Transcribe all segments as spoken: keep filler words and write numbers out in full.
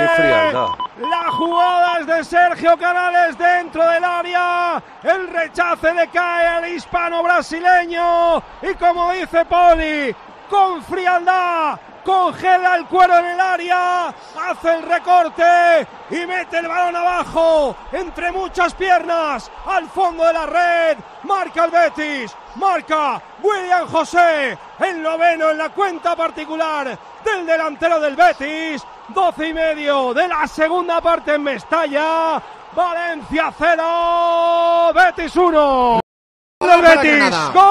frialdad. La jugada es de Sergio Canales dentro del área. El rechace le cae al hispano brasileño. Y como dice Poli, con frialdad, congela el cuero en el área, hace el recorte y mete el balón abajo, entre muchas piernas, al fondo de la red. Marca el Betis, marca William José, el noveno en la cuenta particular del delantero del Betis. Doce y medio de la segunda parte en Mestalla. Valencia cero, Betis uno. Del Betis, ¡gol!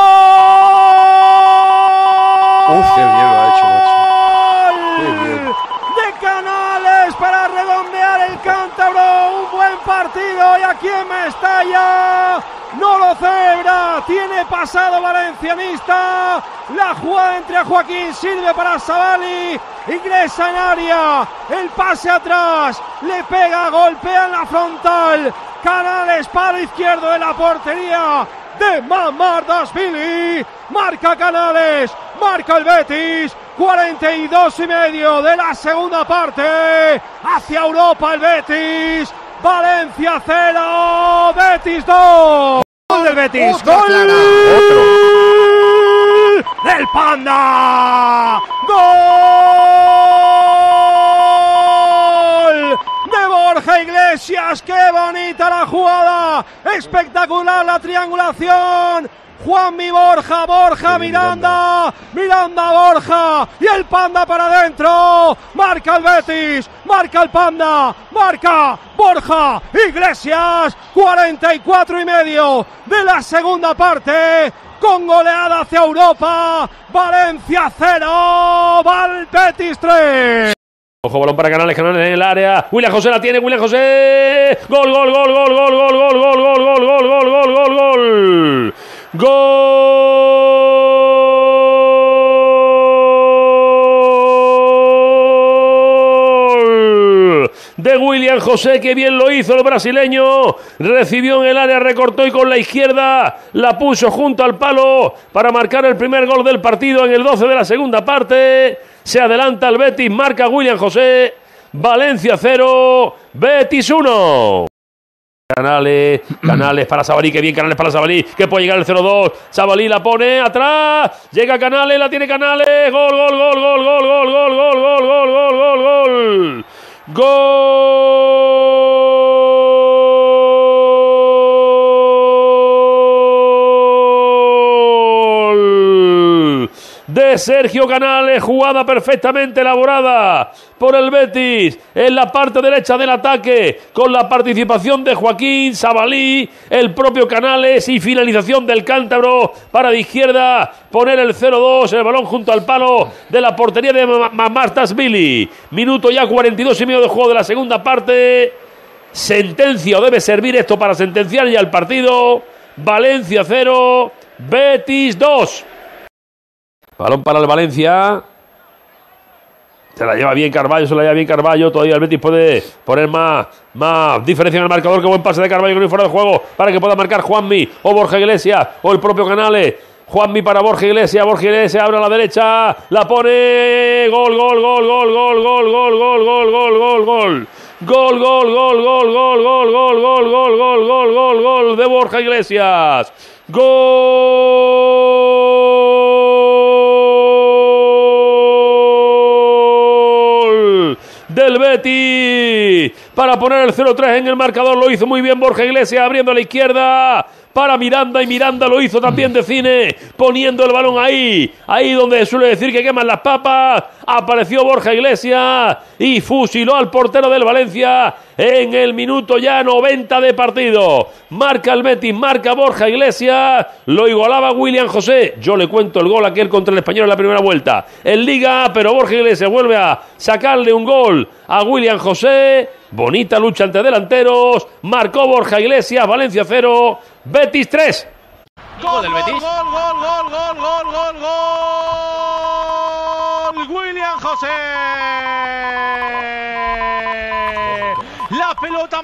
Uf, qué bien lo ha hecho, macho. Qué bien. De Canales para redondear el cántabro. Un buen partido y aquí en Mestalla no lo celebra. Tiene pasado valencianista. La jugada entre Joaquín sirve para Savali. Ingresa en área. El pase atrás. Le pega, golpea en la frontal. Canales, palo izquierdo de la portería de Mamardashvili. Marca Canales, marca el Betis. cuarenta y dos y medio de la segunda parte. Hacia Europa el Betis. Valencia cero, Betis dos. Gol del Betis, Otra gol clara. del Panda. Gol de Borja Iglesias. Qué bonita la jugada, espectacular la triangulación. Juanmi Borja, Borja Miranda, Miranda Borja y el Panda para adentro. Marca el Betis, marca el Panda, marca Borja Iglesias. cuarenta y cuatro y medio de la segunda parte, con goleada hacia Europa. Valencia cero, Val Betis tres. Ojo, balón para Canales, Canales en el área. William José la tiene, William José. Gol, gol, gol, gol, gol, gol, gol, gol, gol, gol, gol, gol, gol, gol, gol. Gol de William José, que bien lo hizo el brasileño. Recibió en el área, recortó y con la izquierda la puso junto al palo para marcar el primer gol del partido en el doce de la segunda parte. Se adelanta el Betis, marca William José. Valencia cero, Betis uno. Canales, Canales para Savali, que bien Canales para Savali, que puede llegar el cero dos. Savali la pone atrás, llega Canales, la tiene Canales. Gol, gol, gol, gol, gol, gol, gol, gol, gol, gol, gol, gol, gol. Gol de Sergio Canales, jugada perfectamente elaborada por el Betis en la parte derecha del ataque, con la participación de Joaquín, Savali, el propio Canales y finalización del cántabro para de izquierda poner el cero dos, el balón junto al palo de la portería de Mamardashvili. Minuto ya cuarenta y dos y medio de juego de la segunda parte. Sentencia, o debe servir esto para sentenciar ya el partido. Valencia cero, Betis dos. Balón para el Valencia. Se la lleva bien Carballo, se la lleva bien Carballo. Todavía el Betis puede poner más, más diferencia en el marcador. Qué buen pase de Carballo, que no hay fuera de juego, para que pueda marcar Juanmi o Borja Iglesias o el propio Canales. Juanmi para Borja Iglesias, Borja Iglesias abre a la derecha, la pone. Gol, gol, gol, gol, gol, gol, gol, gol, gol, gol, gol, gol. Gol, gol, gol, gol, gol, gol, gol, gol, gol, gol, gol, gol, gol de Borja Iglesias. Gol del Betis para poner el cero tres en el marcador. Lo hizo muy bien Borja Iglesias, abriendo a la izquierda para Miranda, y Miranda lo hizo también de cine, poniendo el balón ahí, ahí donde suele decir que queman las papas. Apareció Borja Iglesias y fusiló al portero del Valencia en el minuto ya noventa de partido. Marca el Betis, marca Borja Iglesias, lo igualaba William José. Yo le cuento el gol aquel contra el Español en la primera vuelta en Liga, pero Borja Iglesias vuelve a sacarle un gol a William José. Bonita lucha entre delanteros, marcó Borja Iglesias. Valencia cero, Betis tres. Gol del Betis. Gol, gol, gol, gol, gol, gol, gol. William José. La pelota